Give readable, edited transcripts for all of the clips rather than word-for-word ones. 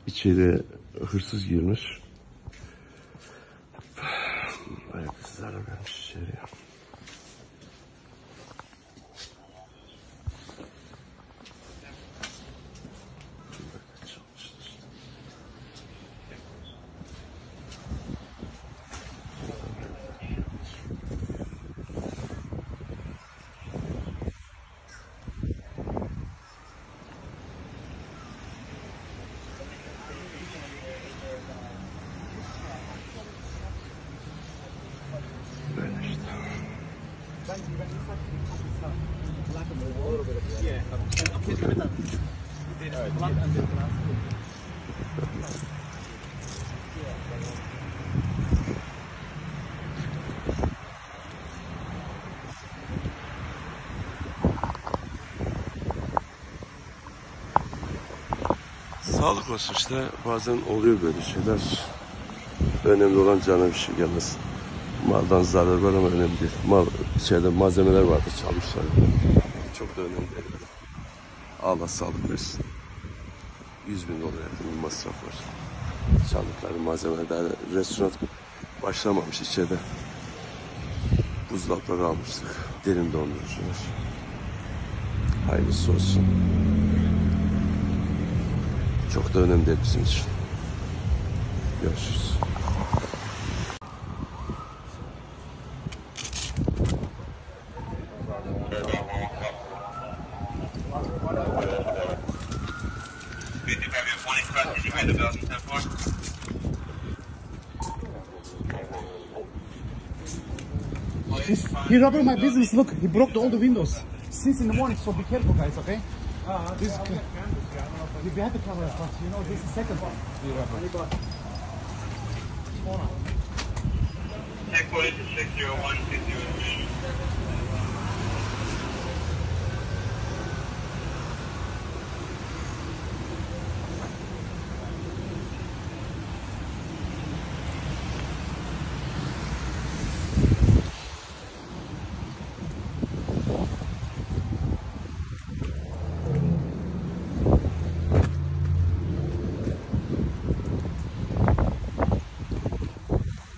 İçeri hırsız girmiş. Bayağı bir zarar vermiş içeriye. Sağlık olsun işte, bazen oluyor böyle şeyler. Önemli olan cana bir şey gelmesin. Maldan zarar var ama önemli değil. İçeride malzemeler vardı, çalmışlar. Çok da önemli değil. Allah sağlık versin. 100.000 dolar yakın bir masraf var. Çaldıkları malzemeler, daha restoran başlamamış içeride. Buzdolapları almıştık. Derin dondurucular. Hayırlısı olsun. Çok da önemli değil bizim için. Görüşürüz. He robbed my business. Look, he broke all the windows since in the morning. So be careful, guys. Okay? This we have the camera, but you know this is the second one. Check point 601-603.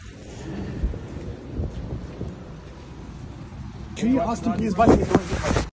Can you ask him please why he's